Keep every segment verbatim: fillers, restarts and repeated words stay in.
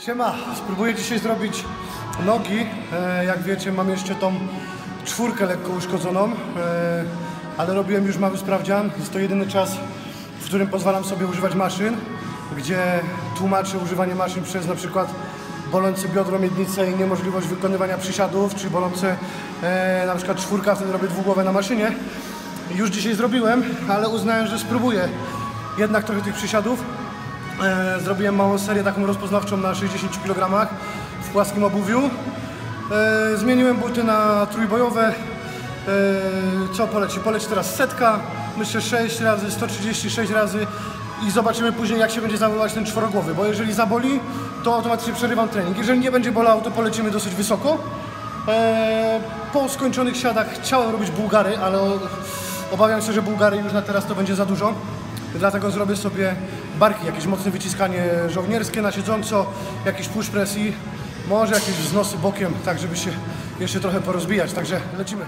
Siema, spróbuję dzisiaj zrobić nogi. E, jak wiecie, mam jeszcze tą czwórkę lekko uszkodzoną, e, ale robiłem już mały sprawdzian. Jest to jedyny czas, w którym pozwalam sobie używać maszyn, gdzie tłumaczę używanie maszyn przez na przykład bolące biodro, miednicę i niemożliwość wykonywania przysiadów, czy bolące e, na przykład czwórka, wtedy robię dwugłowę na maszynie. Już dzisiaj zrobiłem, ale uznałem, że spróbuję jednak trochę tych przysiadów. E, zrobiłem małą serię taką rozpoznawczą na sześćdziesięciu kilogramach w płaskim obuwiu. E, zmieniłem buty na trójbojowe. E, co poleci? Poleci teraz setka, myślę sześć razy, sto trzydzieści sześć razy i zobaczymy później, jak się będzie zawoływać ten czworogłowy, bo jeżeli zaboli, to automatycznie przerywam trening. Jeżeli nie będzie bolało, to polecimy dosyć wysoko. E, po skończonych siadach chciałem robić bułgary, ale obawiam się, że bułgary już na teraz to będzie za dużo. Dlatego zrobię sobie barki, jakieś mocne wyciskanie żołnierskie na siedząco, jakiś push press i może jakieś wznosy bokiem, tak żeby się jeszcze trochę porozbijać. Także lecimy.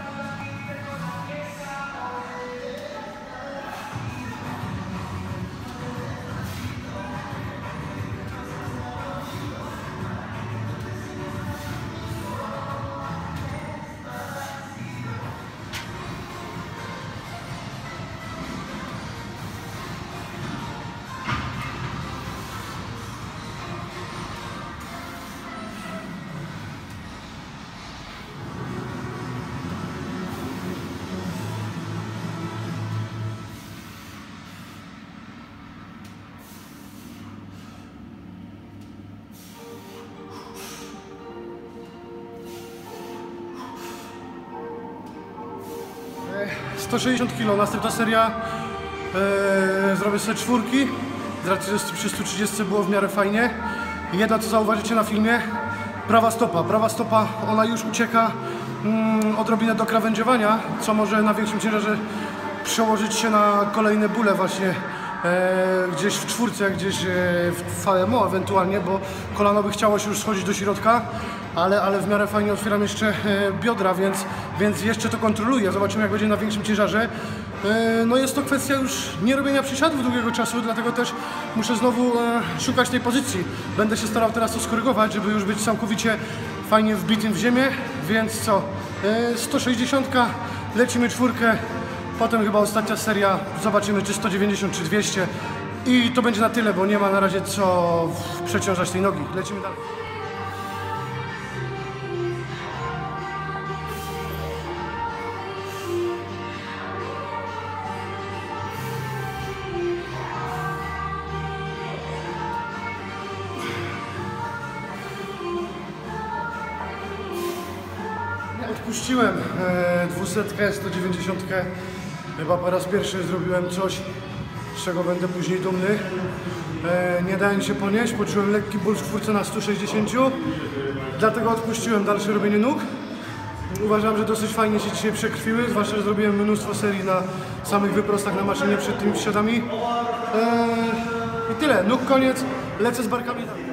sto sześćdziesiąt kilo, następna seria, e, zrobię sobie czwórki, z racji, że przy stu trzydziestu było w miarę fajnie. Jedna, co zauważycie na filmie, prawa stopa, prawa stopa, ona już ucieka mm, odrobinę do krawędziowania, co może na większym ciężarze przełożyć się na kolejne bóle właśnie e, gdzieś w czwórce, gdzieś e, w V M O ewentualnie, bo kolano by chciało się już schodzić do środka. Ale, ale w miarę fajnie otwieram jeszcze e, biodra, więc, więc jeszcze to kontroluję. Zobaczymy, jak będzie na większym ciężarze. E, no jest to kwestia już nie robienia przysiadów długiego czasu, dlatego też muszę znowu e, szukać tej pozycji. Będę się starał teraz to skorygować, żeby już być całkowicie fajnie wbitym w ziemię. Więc co? E, sto sześćdziesiąt, lecimy czwórkę, potem chyba ostatnia seria, zobaczymy czy sto dziewięćdziesiąt, czy dwieście. I to będzie na tyle, bo nie ma na razie co przeciążać tej nogi. Lecimy dalej. Odpuściłem e, dwusetkę, sto dziewięćdziesiątkę. Chyba po raz pierwszy zrobiłem coś, z czego będę później dumny. E, nie dałem się ponieść, poczułem lekki ból w czwórce na stu sześćdziesięciu. Dlatego odpuściłem dalsze robienie nóg. Uważam, że dosyć fajnie się dzisiaj przekrwiły, zwłaszcza, że zrobiłem mnóstwo serii na samych wyprostach na maszynie przed tymi przysiadami. E, I tyle, nóg koniec, lecę z barkami dalej.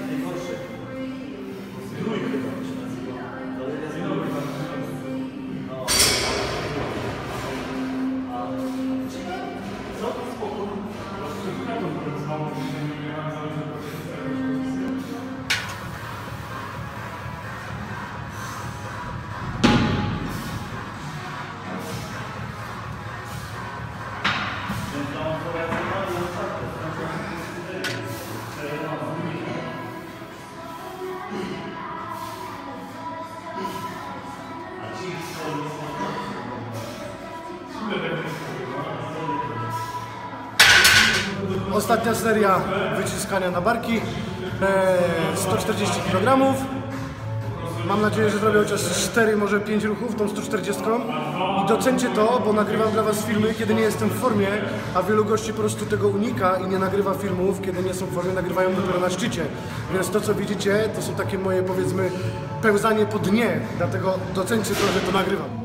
Ostatnia seria wyciskania na barki, sto czterdzieści kilogramów. Mam nadzieję, że zrobię chociaż cztery, może pięć ruchów, tą sto czterdziestką. I docencie to, bo nagrywam dla was filmy, kiedy nie jestem w formie, a wielu gości po prostu tego unika i nie nagrywa filmów, kiedy nie są w formie, nagrywają dopiero na szczycie. Więc to, co widzicie, to są takie moje, powiedzmy, pełzanie po dnie, dlatego docencie to, że to nagrywam.